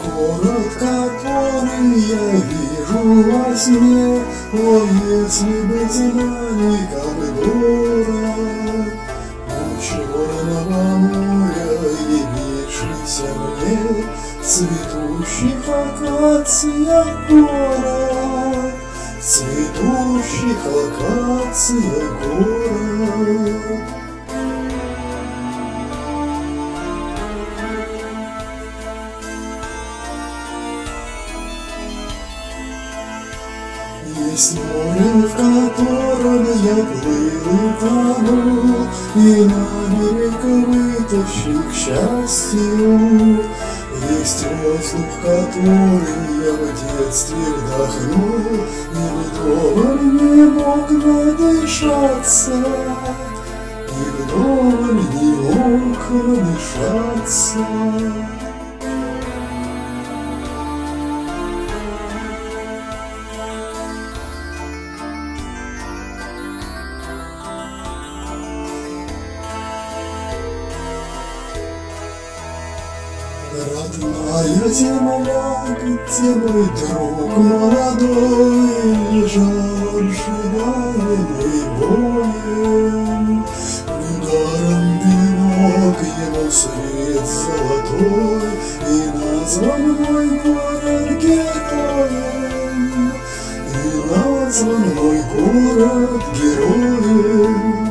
город, который я вижу во сне. О, если бы знали, как город у Черного моря, явившийся мне в цветущих акациях город, в цветущих акациях город. Есть море, в котором я плыл и тонул, и на берег вытащил к счастью. Есть воздух, которым я в детстве вдохнул, и вдоволь не мог надышаться, и вдоволь не мог надышаться. Родная земля, где мой друг молодой лежал, ожидаемый боем. Недаром венок ему свет золотой, и назван мой город героем, и назван мой город героем.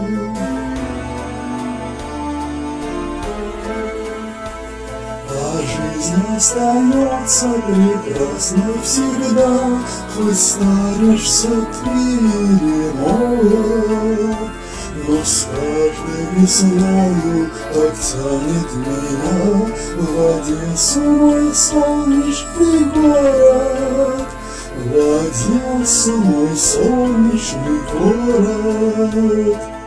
Жизнь остается прекрасной всегда, хоть старишься ты или молод. Но с каждой весною так тянет меня в Одессу мой солнечный город, в Одессу мой солнечный город.